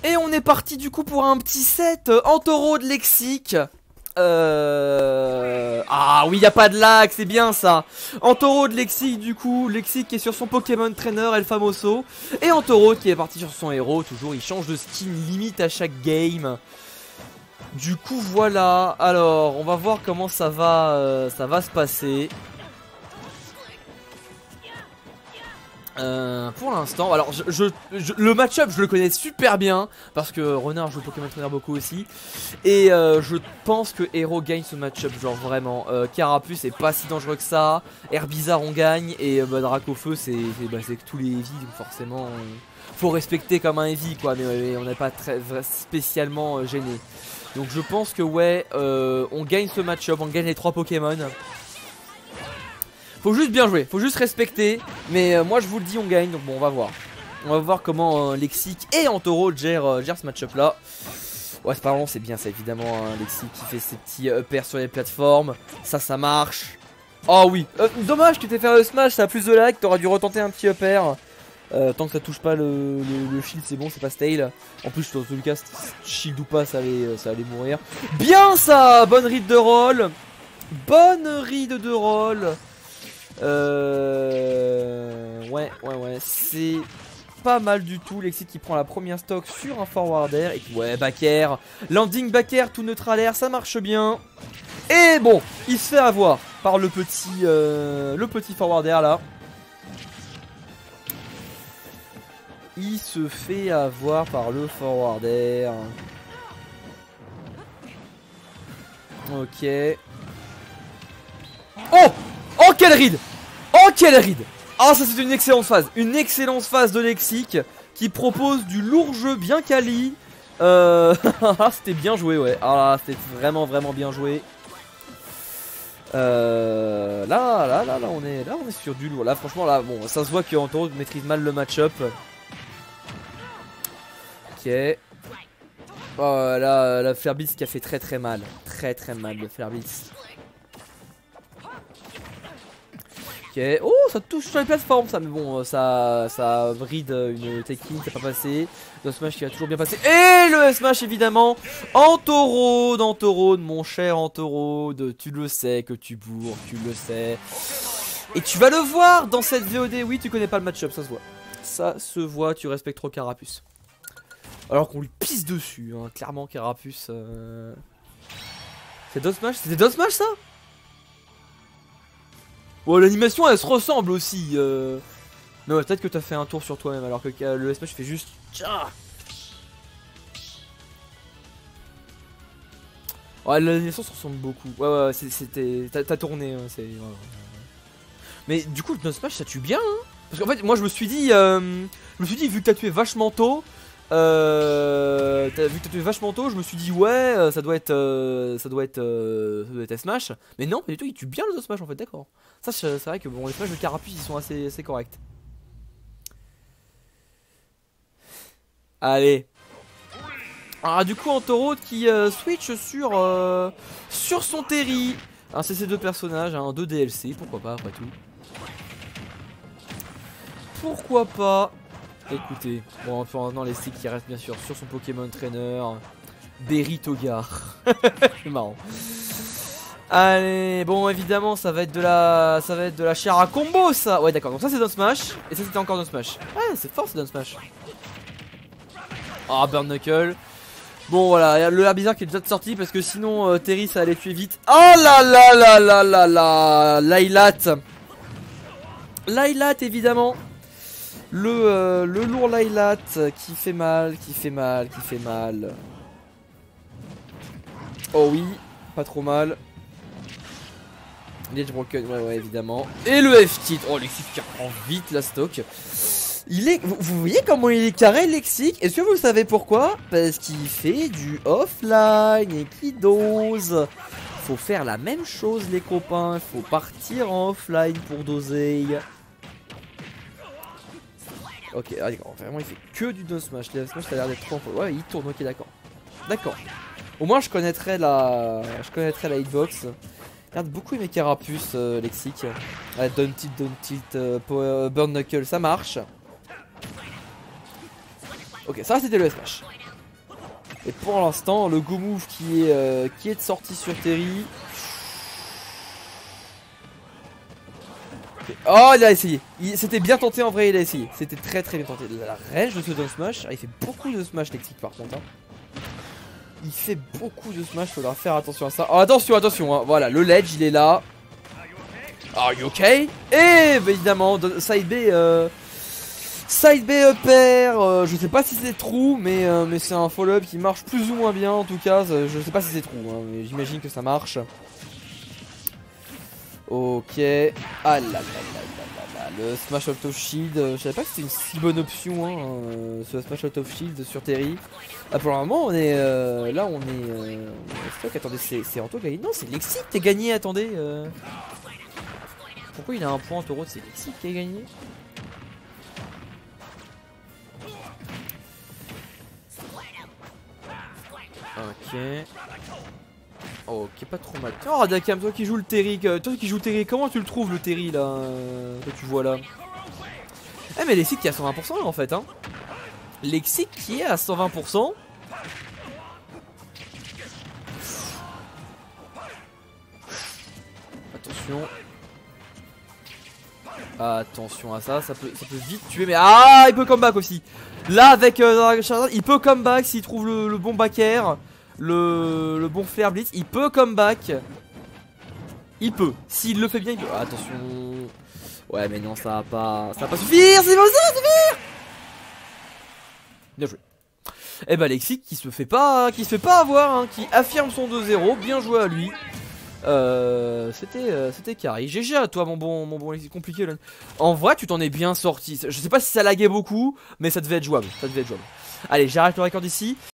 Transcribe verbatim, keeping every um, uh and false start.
Et on est parti du coup pour un petit set euh, en taureau de lexique. Euh... Ah oui, y a pas de lag, c'est bien ça. En taureau de lexique du coup, lexique qui est sur son Pokémon Trainer El Famoso. Et en taureau qui est parti sur son héros, toujours il change de skin limite à chaque game. Du coup voilà, alors on va voir comment ça va, euh, ça va se passer. Euh, pour l'instant, alors je, je, je, le match-up je le connais super bien parce que Renard joue Pokémon Trainer beaucoup aussi. Et euh, je pense que Hero gagne ce match-up, genre vraiment. euh, Carapuce est pas si dangereux que ça. Herbizarre on gagne. Et euh, bah, Dracofeu c'est bah, que tous les Eevee, donc forcément euh, faut respecter comme un Eevee quoi. Mais, mais on n'est pas très spécialement euh, gêné. Donc je pense que ouais, euh, on gagne ce match-up, on gagne les trois Pokémon. Faut juste bien jouer, faut juste respecter. Mais euh, moi je vous le dis, on gagne, donc bon on va voir. On va voir comment euh, Lexique et Antoro gère, euh, gère ce match-up là. Ouais c'est pas long, c'est bien ça évidemment, hein, Lexique qui fait ses petits uppers sur les plateformes. Ça ça marche. Oh oui, euh, dommage que t'aies fait le smash, ça a plus de lag, t'aurais dû retenter un petit upper. Euh, tant que ça touche pas le, le, le shield c'est bon, c'est pas stale. En plus dans tous les cas, shield ou pas ça allait, ça allait mourir. Bien ça, bonne read de roll. Bonne read de roll. Euh... Ouais, ouais, ouais, c'est pas mal du tout. Lexique qui prend la première stock sur un forward air. Et ouais, back air. Landing back air, tout neutral air, ça marche bien. Et bon, il se fait avoir par le petit, euh, le petit forward air là. Il se fait avoir par le forward air. Ok. Oh! Oh quelle ride! Oh quelle ride! Ah ça c'est une excellente phase. Une excellente phase de Lexique qui propose du lourd jeu bien quali. Euh... C'était bien joué ouais. Ah c'était vraiment vraiment bien joué. Euh... Là, là, là, là, on est, là, on est sur du lourd. Là, franchement, là, bon, ça se voit que Antoro maîtrise mal le match-up. Ok. Oh, là, la Flareblitz qui a fait très très mal. Très très mal, le Flareblitz. Ok. Oh, ça touche sur les plateformes, ça. Mais bon, ça, ça bride une take-in, ça pas passé. Le smash qui a toujours bien passé. Et le smash évidemment. Antoro, Antoro, mon cher Antoro. Tu le sais que tu bourres, tu le sais. Et tu vas le voir dans cette V O D. Oui, tu connais pas le match-up, ça se voit. Ça se voit, tu respectes trop Carapuce. Alors qu'on lui pisse dessus, hein. Clairement Carapuce. Euh... C'est Dosmash? C'était Dosmash ça? Oh l'animation elle se ressemble aussi. Euh... Mais ouais, peut-être que t'as fait un tour sur toi-même alors que le Smash fait juste. Ouais l'animation se ressemble beaucoup. Ouais ouais, c'était. T'as tourné. Hein, c'est. Ouais, ouais. Mais du coup le Smash ça tue bien hein. Parce qu'en fait moi je me suis dit. Euh... Je me suis dit vu que t'as tué vachement tôt. Euh, as, vu que t'as tué vachement tôt, je me suis dit ouais, ça doit être, euh, ça doit être, euh, ça doit être Smash. Mais non, pas du tout, il tue bien le Smash en fait, d'accord. Ça c'est vrai que bon, les Smash de Carapuce ils sont assez, assez corrects. Allez. Alors du coup Antoro qui euh, switch sur, euh, sur son Terry. Alors c'est ces deux personnages, hein, deux D L C, pourquoi pas après tout. Pourquoi pas. Écoutez, bon, enfin maintenant les sticks qui restent bien sûr sur son Pokémon Trainer, Berry Togar. C'est marrant. Allez, bon évidemment ça va être de la, ça va être de la chair à combo ça. Ouais d'accord, donc ça c'est Down Smash et ça c'était encore Down Smash. Ouais c'est fort c'est Down Smash. Ah oh, Burn Knuckle. Bon voilà, le Herbizarre qui est déjà sorti parce que sinon euh, Terry ça allait tuer vite. Oh là là là là là là, Lylat. Lylat évidemment. Le, euh, le lourd Lylat qui fait mal, qui fait mal, qui fait mal. Oh oui, pas trop mal. Edge Broken, ouais ouais évidemment. Et le F-Tilt, oh Lexique qui reprend vite la stock. Il est, vous, vous voyez comment il est carré Lexique? Est-ce que vous savez pourquoi? Parce qu'il fait du offline et qu'il dose. Faut faire la même chose les copains, il faut partir en offline pour doser. Ok, ah, d'accord, vraiment il fait que du Down Smash. Le Smash ça a l'air d'être trop. Ouais, il tourne, ok, d'accord. D'accord. Au moins je connaîtrais la. Je connaîtrais la hitbox. Regarde beaucoup aimé Carapuce, euh, Lexique. Ouais, Down Tilt, Down Tilt, euh, Burn Knuckle, ça marche. Ok, ça c'était le smash. Et pour l'instant, le go move qui est, euh, qui est de sortie sur Terry. Okay. Oh, il a essayé. C'était bien tenté en vrai, il a essayé. C'était très très bien tenté. La range de ce down smash. Ah, il fait beaucoup de smash Lexic par contre. Hein. Il fait beaucoup de smash, faudra faire attention à ça. Oh, attention, attention. Hein. Voilà, le ledge il est là. Are you okay? Et bah, évidemment, side B. Euh... Side B upper, euh, je sais pas si c'est true, mais, euh, mais c'est un follow-up qui marche plus ou moins bien en tout cas. Je sais pas si c'est true, hein, mais j'imagine que ça marche. Ok. Ah là là là là là, le smash out of shield. Euh, je savais pas que c'était une si bonne option, hein, euh, ce smash out of shield sur Terry. Ah, pour le moment, on est euh, là, on est. Euh, stock. Attendez, c'est Anto gagné. Non, c'est Lexic qui a gagné. Attendez. Euh... Pourquoi il a un point en taureau? C'est Lexic qui a gagné. Ok. Ok, pas trop mal. Oh, Radakam, toi qui joues le Terry, toi qui joues le Terry, comment tu le trouves le Terry là, euh, que tu vois là? Eh, mais Lexic qui est à cent vingt pour cent là en fait, hein. Lexic qui est à cent vingt pour cent. Attention. Attention à ça, ça peut, ça peut vite tuer, mais ah, il peut comeback aussi. Là, avec euh, il peut comeback s'il trouve le, le bon back air, le, le bon flair blitz, il peut comeback. Il peut, s'il le fait bien, il peut. Ah, attention. Ouais, mais non, ça va pas, ça va pas suffire, c'est bon, ça va suffire. Bien joué. Et bah, Lexic qui se fait pas, qui se fait pas avoir, hein, qui affirme son deux zéro, bien joué à lui. Euh, c'était euh, c'était carré. G G à toi mon bon mon bon Lexic, compliqué là. En vrai tu t'en es bien sorti. Je sais pas si ça laguait beaucoup, mais ça devait être jouable. Ça devait être jouable. Allez, j'arrête le record ici.